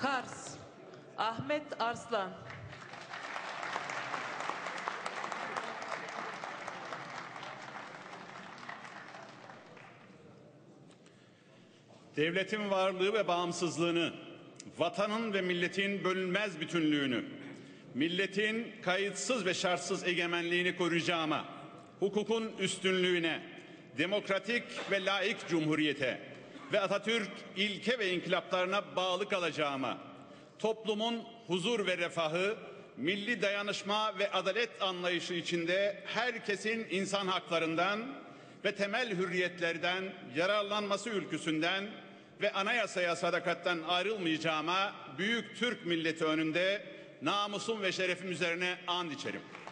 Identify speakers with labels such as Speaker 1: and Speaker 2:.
Speaker 1: Kars, Ahmet Arslan.
Speaker 2: Devletin varlığı ve bağımsızlığını, vatanın ve milletin bölünmez bütünlüğünü, milletin kayıtsız ve şartsız egemenliğini koruyacağıma, hukukun üstünlüğüne, demokratik ve laik cumhuriyete ve Atatürk ilke ve inkılaplarına bağlı kalacağıma, toplumun huzur ve refahı, milli dayanışma ve adalet anlayışı içinde herkesin insan haklarından ve temel hürriyetlerden yararlanması ülküsünden ve anayasaya sadakatten ayrılmayacağıma büyük Türk milleti önünde namusum ve şerefim üzerine and içerim.